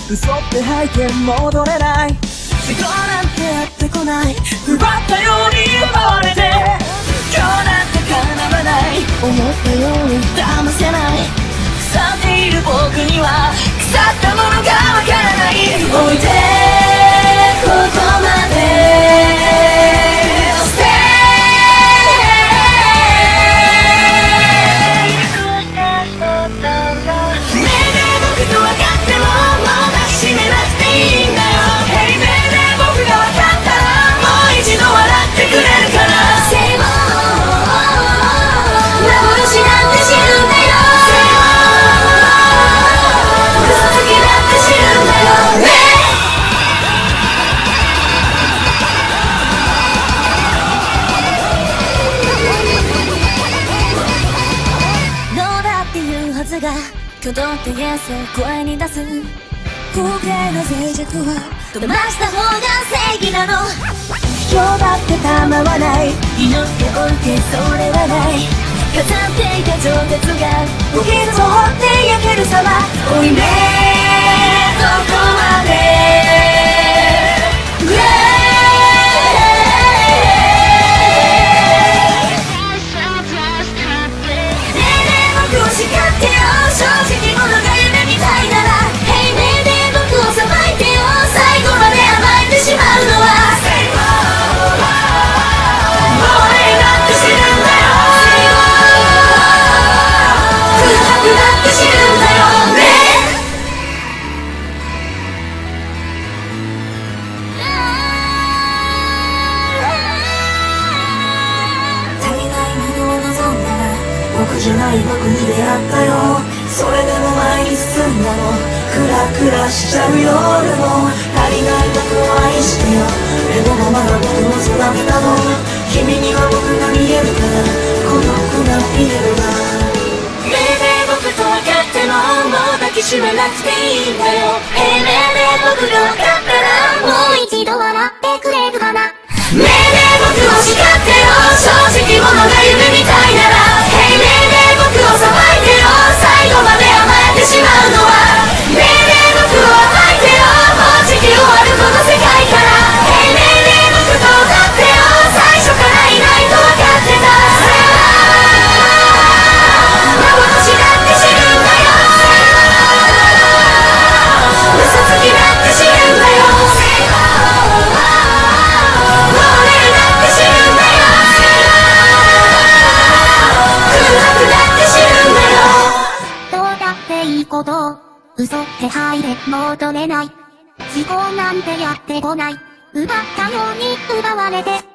嘘って吐いて戻れない時間なんてやってこない奪ったように奪われて今日なんて叶わない思ったように騙せない腐っている僕には腐ったものがわからない置いてここまで挙動ってイエスを声に出す光景の脆弱は飛ばした方が正義なの今日だって構わない祈っておいてそれはない飾っていた情熱がおひずを掘って焼ける様追い目どこまで叱ってよ正直者が夢みたいなら平明で僕をさばいてよ最後まで甘えてしまうのはもう俺なんて死ぬんだよ空白だって死ぬんだよね足りないものを望んだら僕じゃない僕に出会ったよそれでも前に進んだのクラクラしちゃう夜も足りない僕を愛してよでもまだ僕を育てたの君には僕が見えるから孤独なフィールが命令僕と分かってももう抱きしめなくていいんだよ命令僕が分かったらもう一度笑ってくれるかな命令僕を叱ってよ正直者が夢みたいなら僕をさばいてよ最後まで甘えてしまうのは命令僕を甘えてよもう地球終わるこの世界から命令僕と歌ってよ最初からいないと分かってた幻だって知るんだよ嘘つきだって知るんだよもう俺だって知るんだよいいこと嘘って入れ戻れない思考なんてやってこない奪ったように奪われて